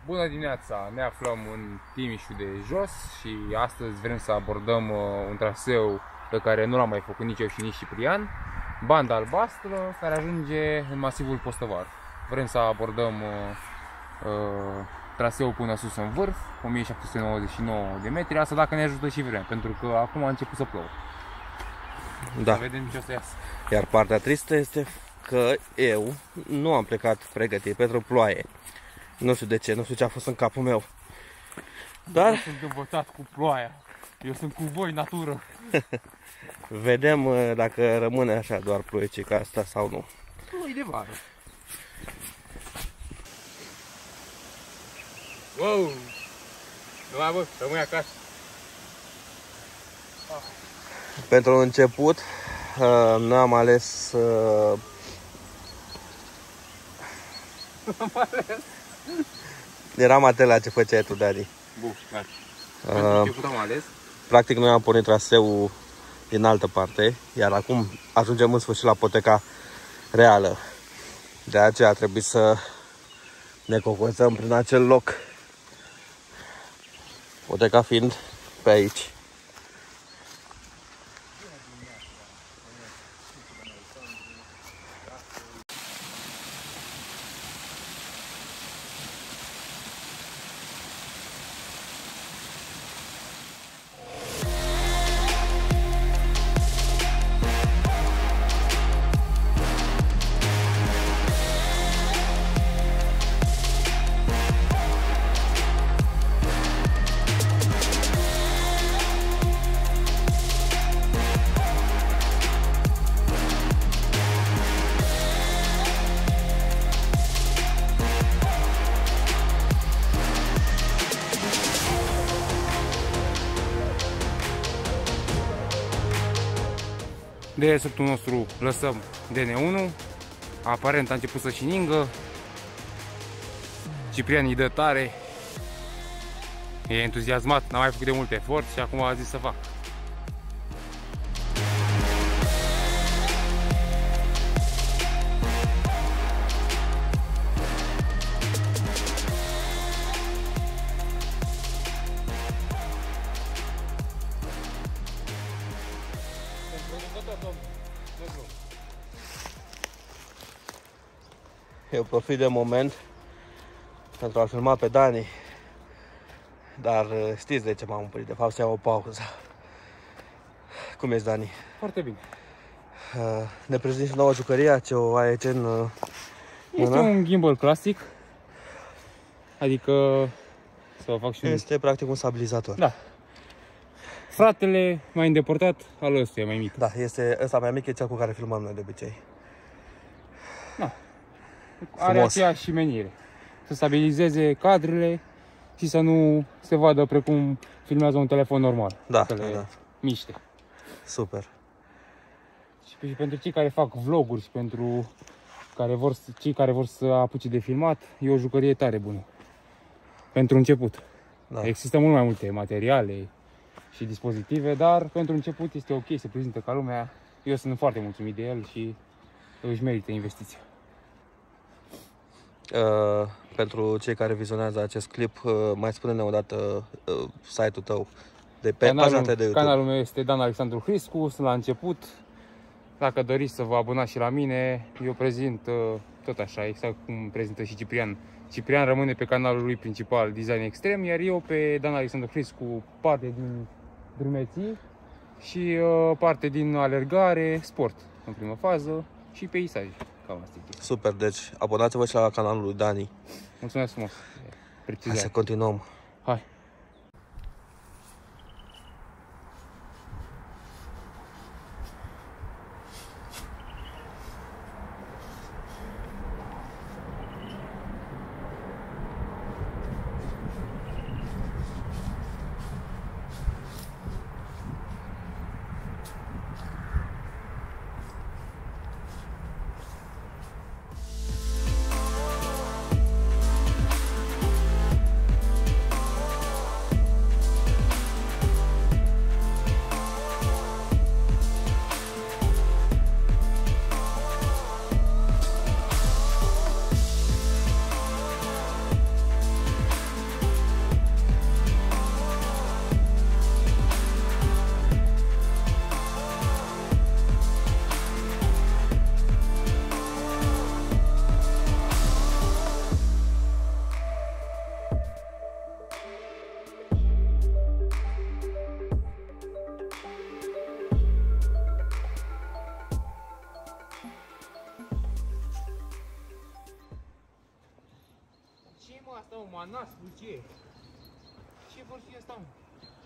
Bună dimineața! Ne aflăm în Timișul de jos și astăzi vrem să abordăm un traseu pe care nu l-am mai făcut nici eu și nici Ciprian, Banda Albastră, care ajunge în masivul Postăvar. Vrem să abordăm traseul până sus în vârf, 1799 de metri, asta dacă ne ajută și vrem, pentru că acum a început să plouă. Da. Să vedem ce o să iasă. Iar partea tristă este că eu nu am plecat pregătit pentru ploaie. Nu știu de ce, nu știu ce a fost în capul meu. Dar Eu sunt învățat cu ploaia. Eu sunt cu voi, natură. vedem dacă rămâne așa doar ploiecica asta sau nu. Ploi de vară. Wow! Nu mai bă, rămâi acasă. Pentru început noi am ales Eram atent la ce făceai tu, Dani. Bun, gata. Pentru început am ales. Practic noi am pornit traseul din altă parte, iar acum ajungem în sfârșit la poteca reală. De aceea a trebuit să ne cocotăm prin acel loc. Poteca fiind pe aici. De reseptul nostru lăsăm DN1. Aparent a început să și ningă. Ciprian îi dă tare. E entuziasmat, n-a mai făcut de mult efort și acum a zis să fac. Eu profit de moment pentru a filma pe Dani. Dar știți de ce m-am oprit, de fapt să iau o pauză. Cum ești, Dani? Foarte bine. Ne prezinți noua jucărie, ce o ai aici în mână? Este un gimbal clasic. Adică să vă fac și un... Este practic un stabilizator. Da. Fratele mai îndepărtat al ăstuia mai mic. Da, este ăsta mai mic, e cel cu care filmăm noi de obicei. Da. Are aceeași menire. Să stabilizeze cadrele și să nu se vadă precum filmează un telefon normal. Da, să le da. miște. Super. Și pentru cei care fac vloguri și pentru cei care vor să apuce de filmat, e o jucărie tare bună. Pentru început. Da. Există mult mai multe materiale și dispozitive, dar pentru început este ok, se prezintă ca lumea. Eu sunt foarte mulțumit de el și își merită investiția. Pentru cei care vizionează acest clip, mai spune-ne odată site-ul tău de pe pagina de YouTube. Canalul meu este Dan Alexandru Hriscu, sunt la început. Dacă doriți să vă abonați și la mine, eu prezint tot așa, exact cum prezintă și Ciprian. Ciprian rămâne pe canalul lui principal Design Extrem, iar eu pe Dan Alexandru Hriscu parte din drumeții și parte din alergare, sport în primă fază și peisaje. Cam asta e. Super, deci abonați-vă și la canalul lui Dani. Mulțumesc frumos. Hai să continuăm. Hai. mă asta, mă, manasul, ce? Ce vor fi asta, mă?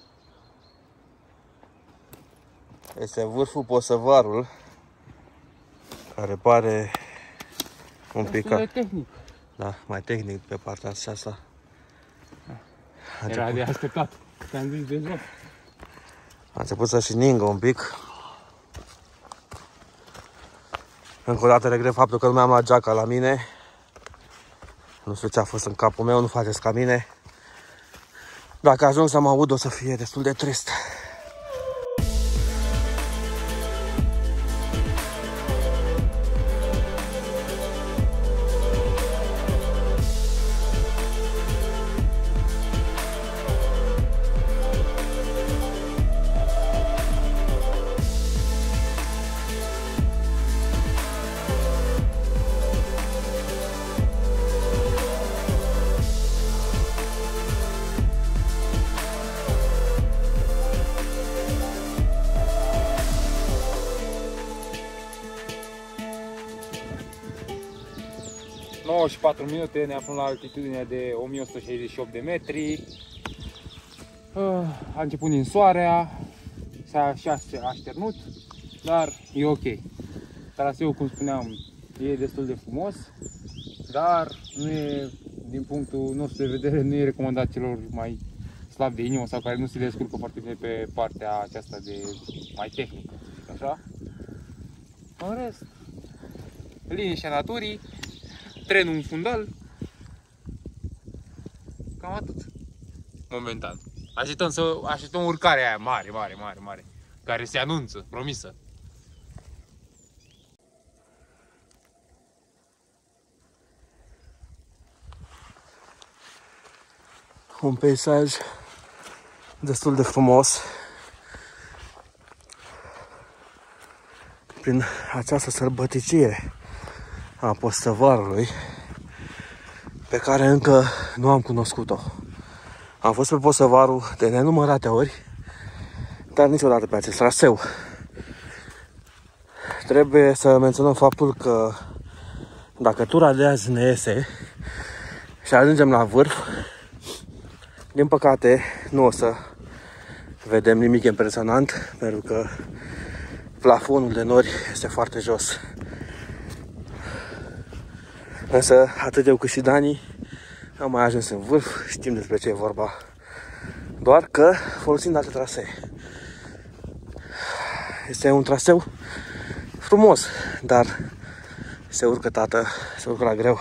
Este vârful Posăvarul, care pare un pic tehnic. Da, mai tehnic pe partea asta. Era de așteptat. Te-am zis de jos. A început să și ningă un pic. Încă o dată regret faptul că nu mi-am luat geaca la mine. Nu știu ce a fost în capul meu, nu faceți ca mine. Dacă ajung să mă aud, o să fie destul de trist. Și 4 minute, ne aflăm la altitudinea de 1168 de metri. A început ninsoarea, s-a așternut, dar e ok. Traseul, cum spuneam, e destul de frumos, dar nu e, din punctul nostru de vedere, nu e recomandat celor mai slabi de inimă sau care nu se descurcă foarte bine pe partea aceasta de mai tehnică, așa. În rest, liniștea naturii, trenul în fundal, cam atât, momentan. Așteptăm urcarea aia mare, care se anunță, promisă. Un peisaj destul de frumos. Prin această sălbăticie a Postăvarului, pe care încă nu am cunoscut-o. Am fost pe Postăvarul de nenumărate ori, dar niciodată pe acest traseu. Trebuie să menționăm faptul că dacă tura de azi ne iese și ajungem la vârf, din păcate nu o să vedem nimic impresionant, pentru că plafonul de nori este foarte jos. Însă, atât eu cât și Dani am mai ajuns în vârf, știm despre ce e vorba. Doar că folosim alte trasee. Este un traseu frumos, dar se urcă, tată, se urcă la greu.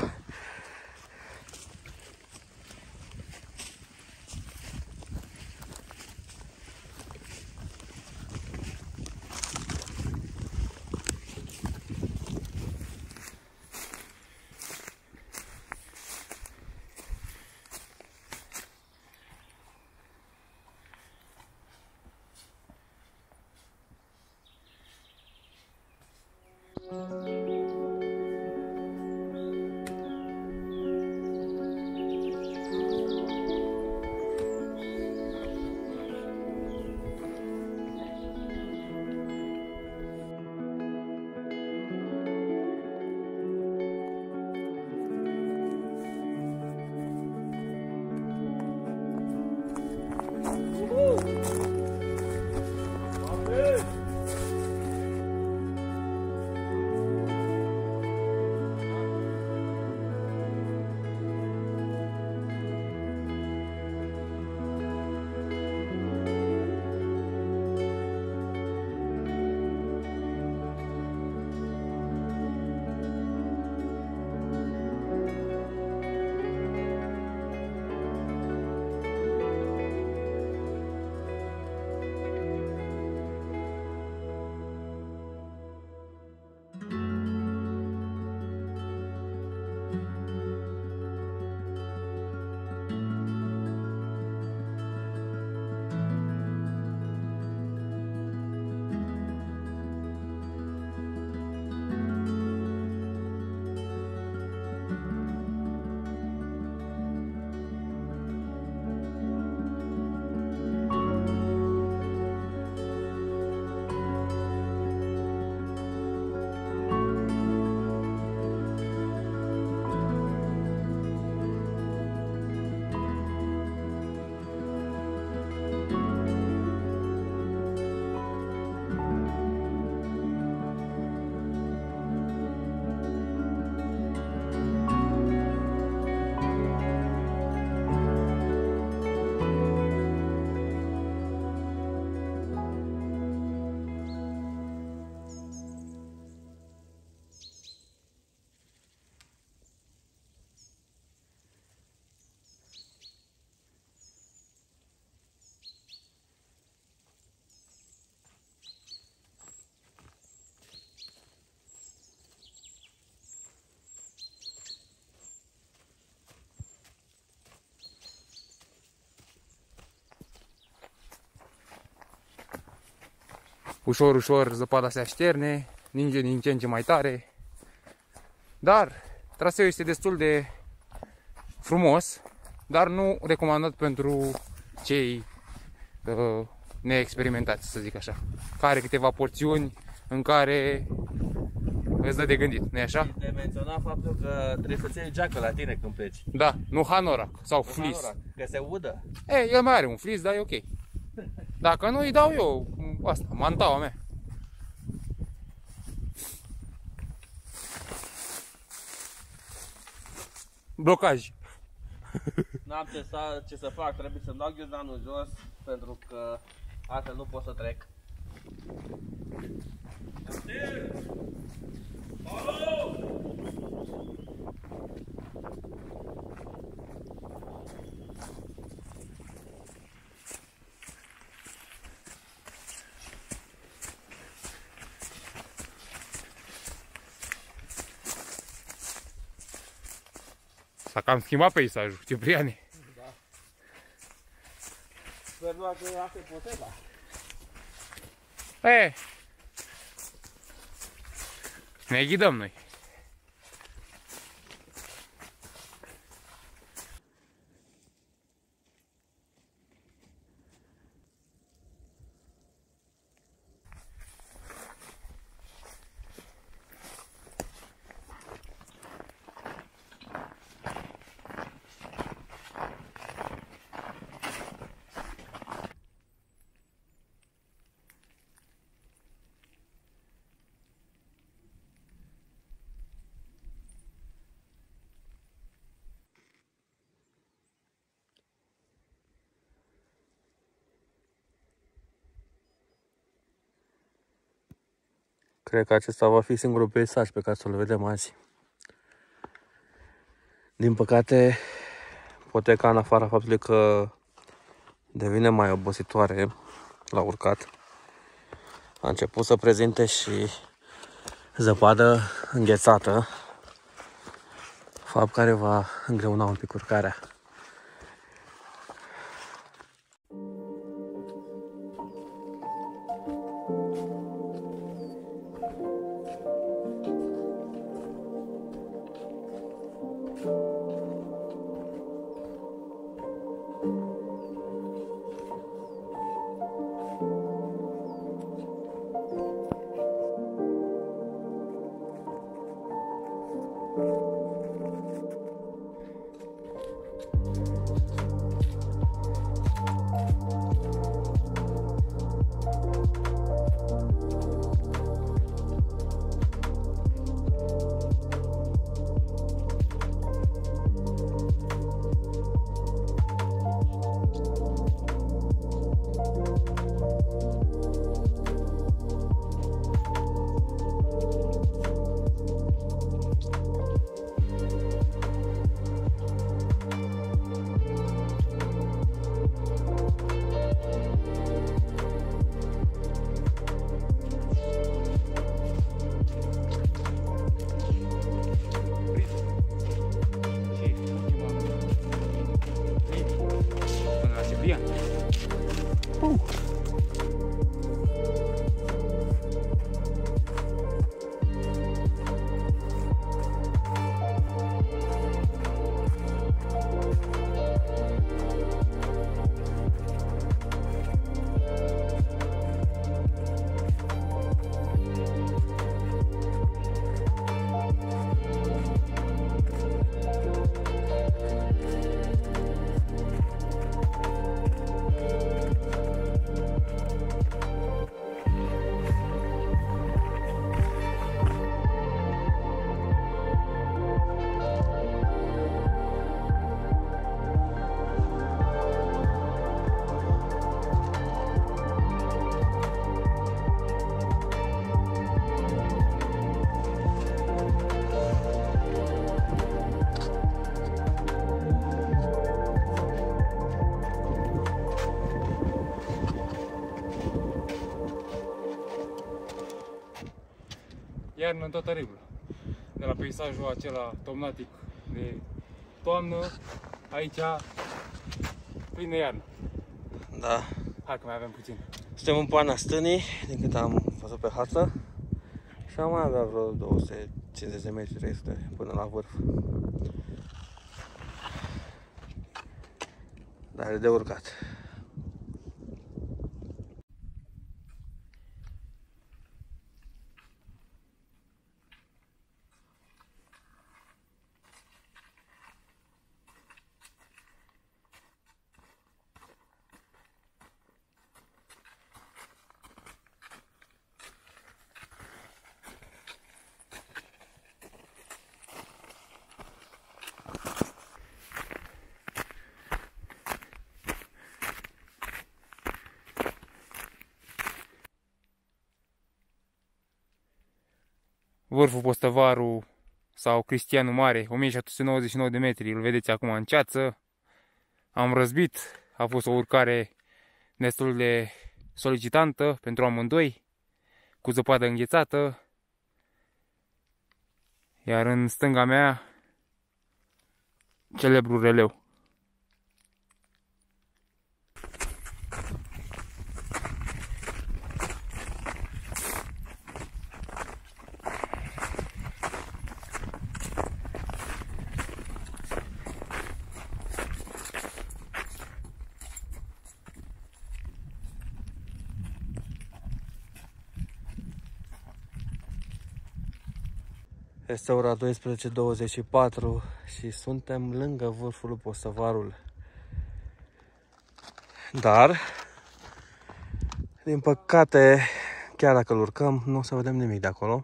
Ușor, ușor zăpada se așterne, ninge din ce în ce mai tare. Dar traseul este destul de frumos, dar nu recomandat pentru cei neexperimentați, să zic așa. Care câteva porțiuni în care îți dă de gândit, nu-i așa? De menționat faptul că trebuie să-ți iei geacă la tine când pleci. Da, nu hanorac sau flis. Că se udă. El mai are un flis, dar e ok. Dacă nu, îi dau eu asta, mantaua mea. Blocaj. N-am ce să fac, trebuie să-mi dau ghiozdanul jos, pentru că altfel nu pot să trec. S-a cam schimbat peisajul, Cipriane. Da. Sper doar că asta e poteva. Ne ghidăm noi. Cred că acesta va fi singurul peisaj pe care să-l vedem azi. Din păcate, poteca, în afara faptului că devine mai obositoare la urcat, a început să prezinte și zăpadă înghețată, fapt care va îngreuna un pic urcarea. Iarnă tot teribilă. De la peisajul acela tomnatic de toamnă, aici plin de iarnă. Da. Hai că mai avem puțin. Suntem în Poiana Stânii, din cât am văzut pe hartă. Și am mai avea vreo 250 de metri, 300 până la vârf. Dar e de urcat. Vârful Postăvaru sau Cristianu Mare, 1799 de metri, îl vedeți acum în ceață. Am răzbit, a fost o urcare destul de solicitantă pentru amândoi, cu zăpadă înghețată. Iar în stânga mea, celebrul releu. Este ora 12:24 și suntem lângă vârful Postăvarul. Dar, din păcate, chiar dacă îl urcăm, nu o să vedem nimic de acolo.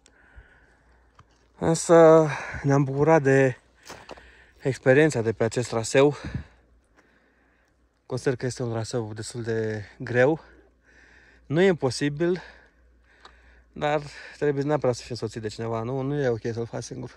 Însă ne-am bucurat de experiența de pe acest traseu. Consider că este un traseu destul de greu. Nu e imposibil, dar trebuie neapărat să fii însoțit de cineva, nu e ok să-l faci singur.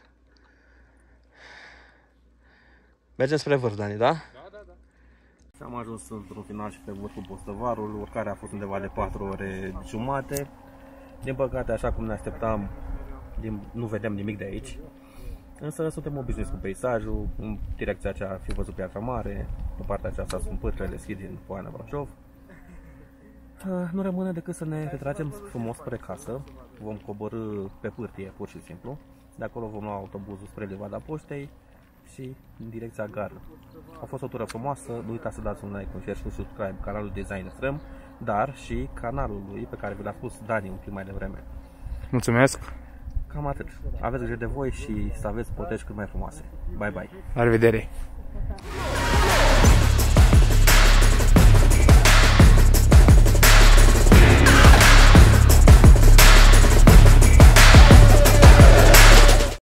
Mergem spre vârf, Dani, da? Da. Și am ajuns într-un final și pe vârful Postăvarul. Urcarea a fost undeva de 4 ore jumate. Din păcate, așa cum ne așteptam, nu vedem nimic de aici. Însă suntem obișnuiți cu peisajul. În direcția aceea fi văzut Piatra Mare, în partea aceasta sunt pârtrele Schid din Poiana Brașov. Nu rămâne decât să ne retragem frumos spre casă. Vom coborî pe pârtie, pur și simplu. De acolo vom lua autobuzul spre Livada Poștei și în direcția gară. A fost o tură frumoasă. Nu uitați să dați un like, un share și un subscribe canalul Design Extrem, dar și canalul lui pe care vi l-a spus Dani un pic mai devreme. Mulțumesc! Cam atât. Aveți grijă de voi și să aveți potești cât mai frumoase. Bye bye! La revedere!